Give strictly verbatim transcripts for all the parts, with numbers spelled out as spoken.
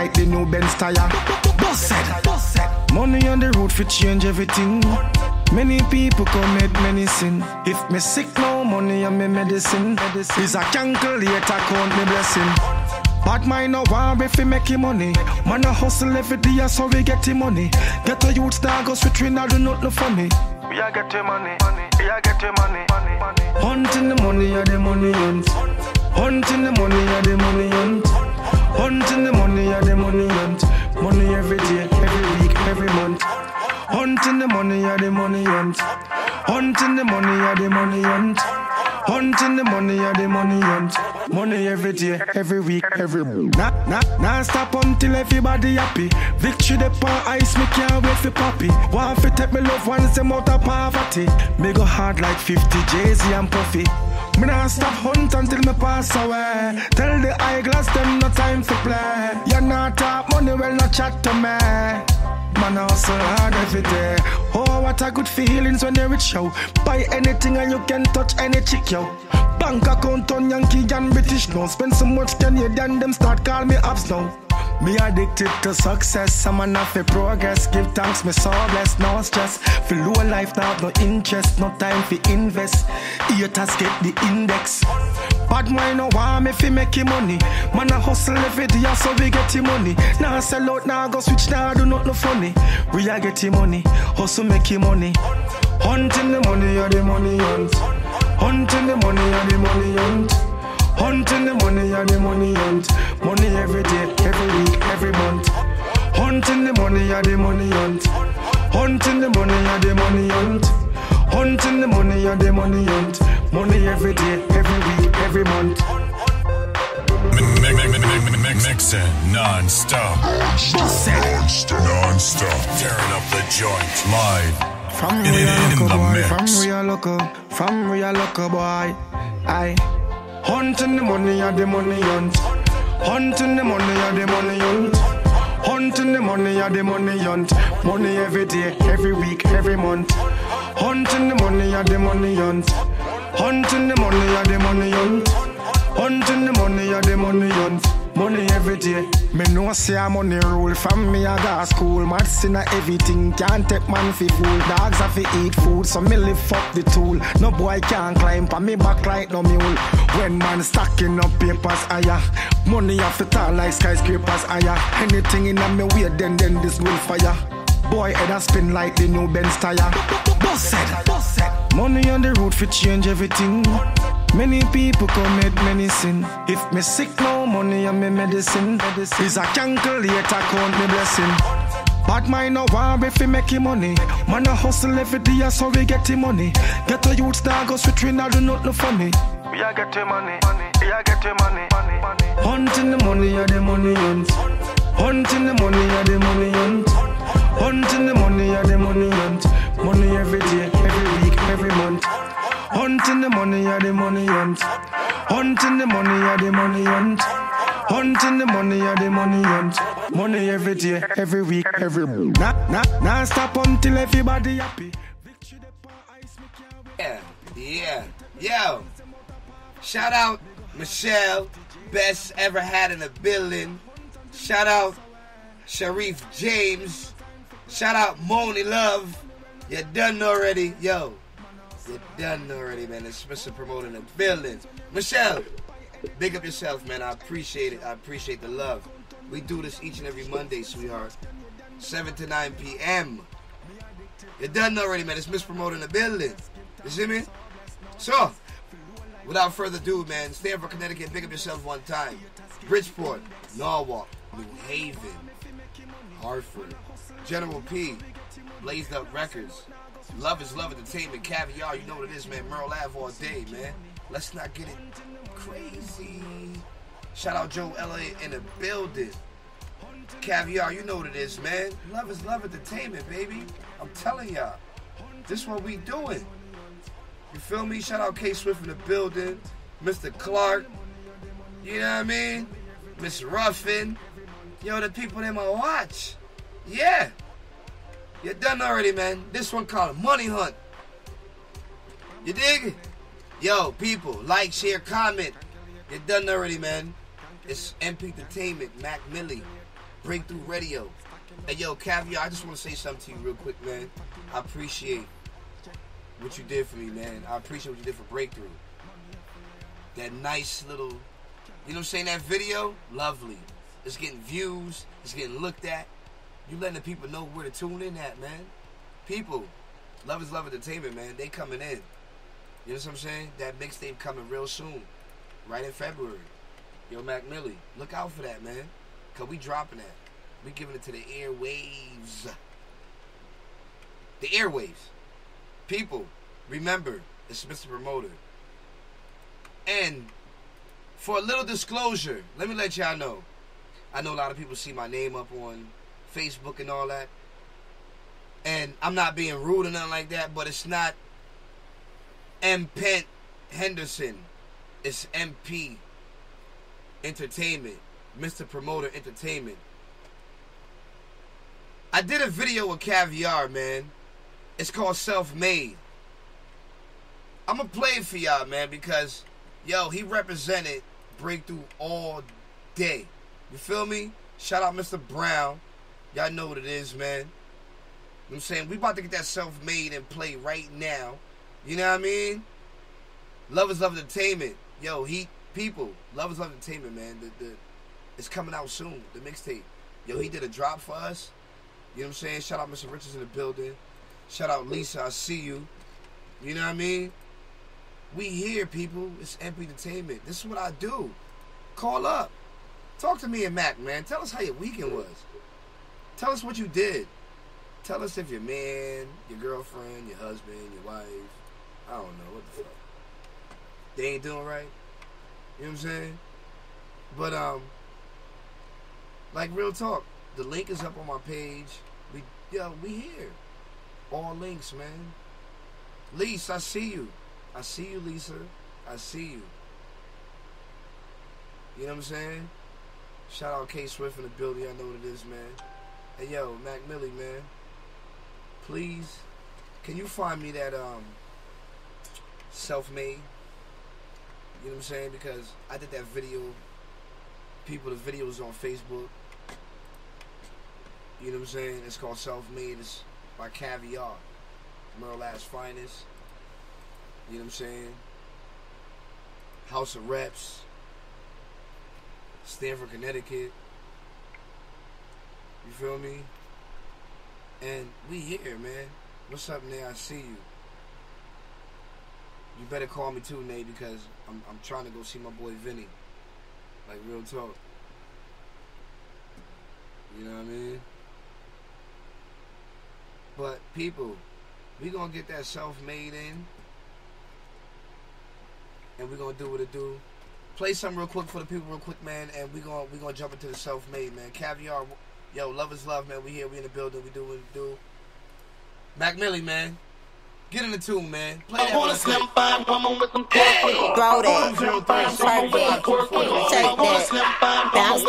like the new Benz tire. Boss said, boss said. Money on the road for change everything. Many people commit many sin. If me sick no money and me medicine, medicine. Is a calculator count me blessing. Bad mind no war if we make him money. Man a hustle every day so we get him money. Get a youth star go switch we not do nothing funny. We a get him money, money. We a get him money, money, money. Hunting the money or the money hunt. Hunting the money or the money hunt. Hunting the money or the money hunt. Money every day, every week, every month. Hunting the money or the money hunt. Hunting the money or the money hunt. Hunting the money or the money hunt. Money every day, every week, every month. Nah, nah, nah stop until everybody happy. Victory the pan ice, me can't wait for poppy. Want to take me love once them out of poverty. Me go hard like fifty Jay-Z and Puffy. Me nah stop hunt until me pass away. Tell the eyeglass them no time to play. You not talk money, well not chat to me. Man hustle hard every day. Oh, what a good feelings when you're rich, yo. Buy anything and you can touch any chick, yo. Bank account on Yankee and British now. Spend so much Canadian, them start call me ups now. Me addicted to success, I'm an for progress. Give thanks, me so blessed, no stress. For low life, now no interest, no time for invest. Haters get the index. Bad mind no want me fi make him money. Man a hustle every day so we get him money. Now sell out, now go switch, now do not no funny. We a get him money, hustle make him money. Hunting the money or the money hunt. Hunting the money or the money hunt. Hunting the money or the money hunt. Money every day, every week, every month. Hunting the money or the money hunt. Hunting the money or the money hunt. Hunting the money or the money hunt. Money every day, every week, every month. Mixing non-stop. Non-stop. Non-stop. Tearing up the joint live. From in, real in, in local the boy, mix. from real local, from real local boy. Aye. Hunting the money or the money hunt. Hunting the money or the money hunt. Hunting the money or the money hunt. Money every day, every week, every month. Hunting the money or the money hunt. Hunting the money or the money hunt. Hunting the money or the money hunt. Money every day. Me know say a money rule. From me I got school. Maths in a everything. Can't take man fi fool. Dogs have to eat food. So me lift up the tool. No boy can't climb pa me back like no mule. When man stacking up papers higher. Money have to tall like skyscrapers higher. Anything in a me way then then this will fire. Boy head a spin like the new Benz tire. Boss said, boss said. Money on the road for change everything. Many people commit many sin. If me sick no money and me medicine, medicine. Is a calculator count me blessing. Bad mind no war if we make him money. Man a hustle every day so we get him money. Get a youth star go switch we not do nothing funny. We a get him money, money. We a get him money, money, money. Hunting the money or the money hunt. Hunting the money or the money hunt. Hunting the money or the money hunt. Money every day, every week, every month. Hunting the money or the money hunt. Hunting the money or the money hunt. Hunting the money or the money hunt. Money every day, every week, every month. Nah, nah, nah stop until everybody happy. Yeah, yeah, yo. Shout out Michelle, best ever had in the building. Shout out Sharif James. Shout out Moni Love. You done already, yo. You done already, man. It's Mister Promoter in the building. Michelle, big up yourself, man. I appreciate it. I appreciate the love. We do this each and every Monday, sweetheart. seven to nine p.m. You done already, man. It's Mister Promoter in the building. You see me? So, without further ado, man, Stamford, Connecticut, big up yourself one time. Bridgeport, Norwalk, New Haven, Hartford, General P, Blazed Up Records, Love is Love Entertainment, Caviar, you know what it is, man. Merle Ave all day, man. Let's not get it crazy. Shout out Joe L A in the building. Caviar, you know what it is, man. Love is Love Entertainment, baby. I'm telling y'all. This is what we doing. You feel me? Shout out K Swift in the building. Mister Clark. You know what I mean? Miss Ruffin. Yo, the people in my watch. Yeah. You done already, man. This one called Money Hunt. You dig? Yo, people, like, share, comment. You done already, man. It's M P Entertainment, Mac Millie. Breakthrough Radio. Hey, yo, Caviar, I just want to say something to you real quick, man. I appreciate what you did for me, man. I appreciate what you did for Breakthrough. That nice little, you know what I'm saying, that video, lovely. It's getting views. It's getting looked at. You letting the people know where to tune in at, man. People, Love is Love Entertainment, man. They coming in. You know what I'm saying? That mixtape coming real soon. Right in February. Yo, Mac Millie, look out for that, man. Because we dropping that. We giving it to the airwaves. The airwaves. People, remember, it's Mister Promoter. And for a little disclosure, let me let y'all know. I know a lot of people see my name up on Facebook and all that. And I'm not being rude or nothing like that, but it's not M. Pent Henderson. It's M P Entertainment. Mister Promoter Entertainment. I did a video with Caviar, man. It's called Self-Made. I'm going to play it for y'all, man, because, yo, he represented Breakthrough all day. You feel me? Shout out Mister Brown. Y'all know what it is, man. You know what I'm saying? We about to get that Self-Made and play right now. You know what I mean? Love is Love Entertainment. Yo, he, people, Love is Love Entertainment, man. The, the, it's coming out soon, the mixtape. Yo, he did a drop for us. You know what I'm saying? Shout out Mister Richards in the building. Shout out Lisa, I see you. You know what I mean? We here, people. It's M P Entertainment. This is what I do. Call up. Talk to me and Mac, man. Tell us how your weekend was. Tell us what you did. Tell us if your man, your girlfriend, your husband, your wife, I don't know, what the fuck. They ain't doing right. You know what I'm saying? But, um, like, real talk. The link is up on my page. We, yo, we here. All links, man. Lisa, I see you. I see you, Lisa. I see you. You know what I'm saying? Shout out K Swift in the building. I know what it is, man. Hey, yo, Mac Millie, man. Please, can you find me that um Self-Made? You know what I'm saying? Because I did that video. People, the video is on Facebook. You know what I'm saying? It's called Self-Made. It's by Caviar. Merle Ash Finest. You know what I'm saying? House of Reps. Stamford, Connecticut. You feel me? And we here, man. What's up, Nay? I see you. You better call me too, Nay, because I'm I'm trying to go see my boy Vinny. Like, real talk. You know what I mean? But people, we gonna get that Self-Made in, and we gonna do what it do. Play something real quick for the people, real quick, man, and we gonna we gonna jump into the Self-Made, man. Caviar, yo, love is love, man. We here, we in the building, we do what we do. Mac Millie, man. Get in the tune, man. Play that one. Slim fine woman with some pork. Throw that. Perfect. Take that. Bounce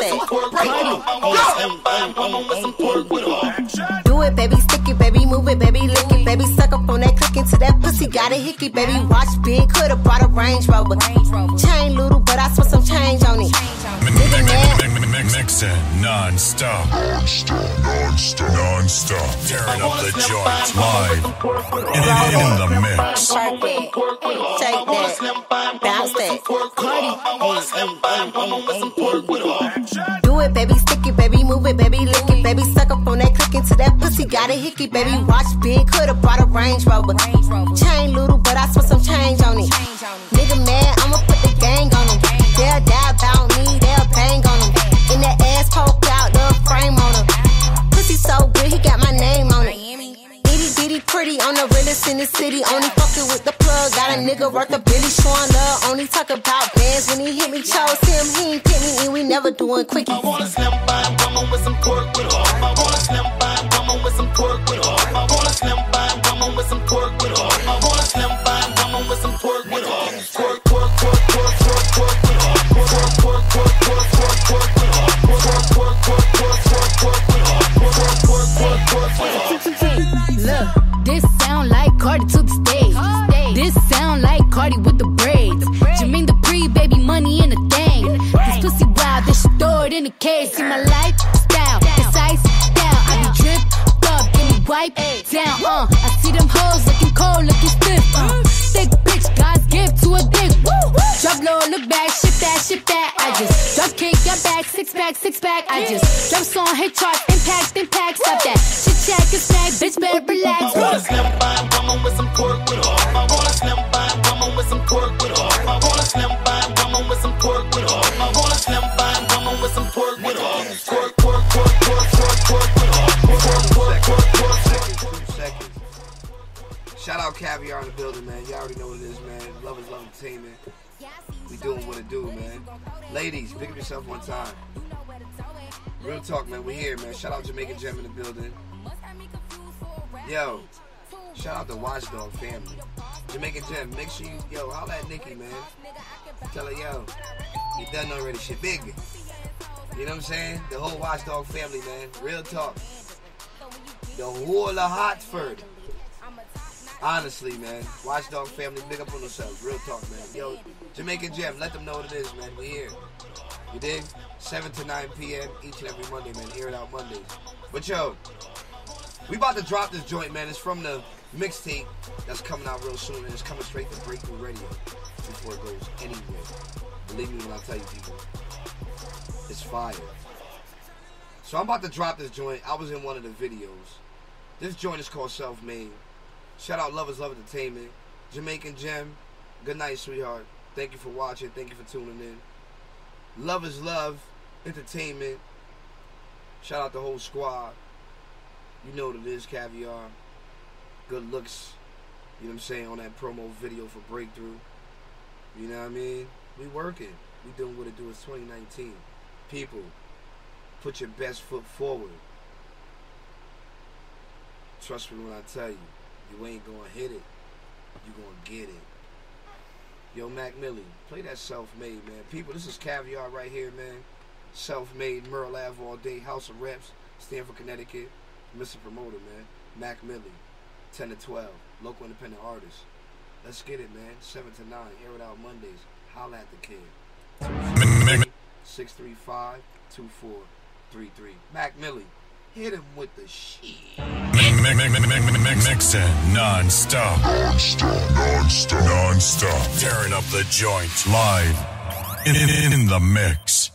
that. Do it, baby. Stick it, baby. Move it, baby. Lick it, baby. Suck up on that click into that pussy. Got a hickey, baby. Watch big. Could've brought a Range Rover. Chain little, but I spent some change on it. Mix it non-stop. Non-stop. Non-stop. Non-stop. Tearing up the joint live. In, in, in the mix. Perfect. Take that. Bounce that. Cardi. Do it, baby. Stick it, baby. Move it, baby. Lick it, baby. Suck up on that click into that pussy. Got a hickey, baby. Watch big. Could've brought a Range Rover. Chain little, but I spent some change on it. Nigga mad, I'ma put the gang on him. They'll die about me, they'll bang on him. In that ass poke out, the frame on him. Pussy so good, he got my name on it. Itty bitty pretty, on the realest in the city. Only fucking with the plug, got a nigga worth a billy. Showing love, only talk about bands. When he hit me, chose him, he ain't pick me, and we never doing quickie. I want a slim fine woman with some pork with her. I want a slim fine woman with some pork with her. I want a slim fine woman with some pork with her. I want a slim fine woman with some pork with her. Pork, pork, pork, pork, pork, pork with her. Pork, pork, pork, pork, pork, pork with her. Pork, pork, pork, pork, pork, pork with her. Pork, pork, pork, pork, pork with her. Look, this sound like Cardi to the stage. This sound like Cardi with the braids. Jermaine Dupri, baby, money in the thing. This pussy wild, this shit throw it in the cage. See my lifestyle, Drop kick, your back, six pack, six pack. I just drop song, hit charts, impact, impact. Stop that shit, check, and snack, bitch, better relax. I want a slim fine woman with some pork with her. I want a slim fine woman with some pork with her. I want a slim fine woman with some pork with her. I want a slim fine woman with some pork with her. Pork, pork, pork, pork, pork, pork with her. Pork, pork, pork, pork, pork. Two seconds. Shout out Caviar in the building, man. Y'all already know what it is, man. Love is Love Entertainment. We doing what it do, man. Ladies, pick up yourself one time. Real talk, man. We here, man. Shout out Jamaican Gem in the building. Yo, shout out the Watchdog family. Jamaican Gem, make sure you, yo, holla at Nikki, man. Tell her, yo, you done already, shit big. You know what I'm saying? The whole Watchdog family, man. Real talk. The whole of Hartford. Honestly, man. Watchdog family, big up on themselves. Real talk, man. Yo, Jamaican Gem, let them know what it is, man. We here. You dig? seven to nine p.m. each and every Monday, man. Air it out Mondays. But yo, we about to drop this joint, man. It's from the mixtape that's coming out real soon, and it's coming straight to Breakthrough Radio before it goes anywhere. Believe me when I tell you, people. It's fire. So I'm about to drop this joint. I was in one of the videos. This joint is called Self-Made. Shout out Love is Love Entertainment. Jamaican Gem. Good night, sweetheart. Thank you for watching. Thank you for tuning in. Love is Love Entertainment. Shout out the whole squad. You know what it is, Caviar. Good looks. You know what I'm saying, on that promo video for Breakthrough. You know what I mean? We working. We doing what it do. It's twenty nineteen. People, put your best foot forward. Trust me when I tell you, you ain't gonna hit it. You gonna get it. Yo, Mac Millie, play that Self-Made, man. People, this is Caviar right here, man. Self-Made, Merle Ave all day, House of Reps, Stanford, Connecticut. Mister Promoter, man. Mac Millie, ten to twelve, local independent artist. Let's get it, man. seven to nine, air it out Mondays. Holla at the kid. six three five, two four three three. Mac Millie, hit him with the shit. Mixing non-stop. Non-stop, non-stop, non-stop. Tearing up the joint live in, in, in the mix.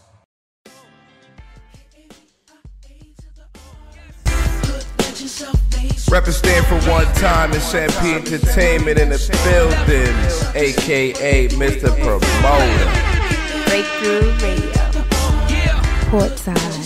Reppin' Stanford one time and Champagne Entertainment in the building, A K A Mister Promoter. Breakthrough Radio. Portside.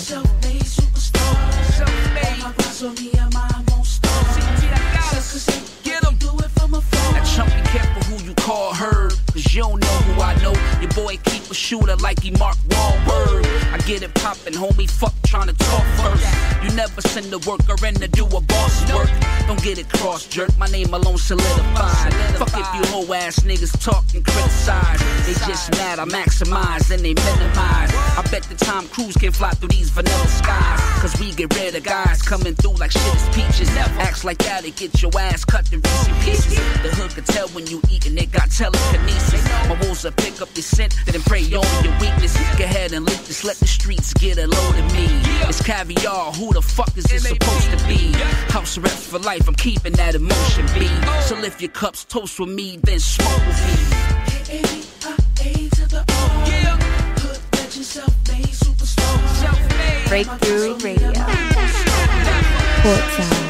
That chunk, be careful who you call her, cause you don't know who I know. Your boy keep a shooter like he Mark Wahlberg. I get it poppin', homie, fuck tryna talk first. You never send a worker in to do a boss work. Don't get it cross, jerk, my name alone solidified. Fuck if you hoe ass niggas talk and criticize. They just mad, I maximize and they minimize. I bet the Tom Cruise can fly through these vanilla skies, cause we get rid of guys coming through like shit is peaches. Acts like that, it get your ass cut to reaching pieces. The hood can tell when you eatin', it got telekinesis. My wolves will pick up your scent, then prey on your weakness. Go ahead and lick this, let the streets get a load of me. It's Caviar, who the fuck is this supposed to be? House reps for life, I'm keeping that emotion beat. So lift your cups, toast with me, then smoke with me. Breakthrough Radio. Portside.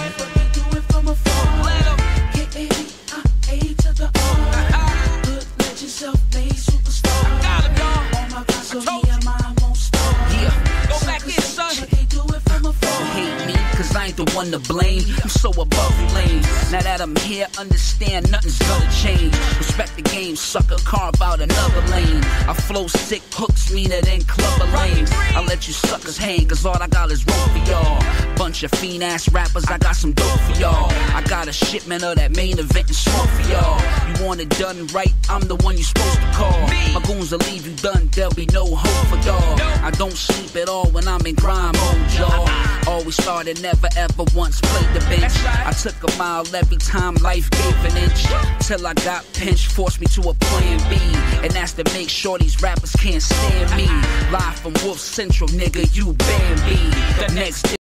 I ain't the one to blame, I'm so above lane. Now that I'm here, understand nothing's gonna change. Respect the game, sucker, carve out another lane. I flow sick, hooks meaner than clubber lanes. I let you suckers hang, cause all I got is rope for y'all. Bunch of fiend ass rappers, I got some dope for y'all. I got a shipment of that main event and smoke for y'all. You want it done right, I'm the one you supposed to call. My goons will leave you done, there'll be no hope for y'all. I don't sleep at all when I'm in grime mode, y'all. Always started, never ever once played the bench. I took a mile every time life gave an inch. Till I got pinched, forced me to a plan B. And that's to make sure these rappers can't stand me. Live from Wolf Central, nigga, you Bambi. The next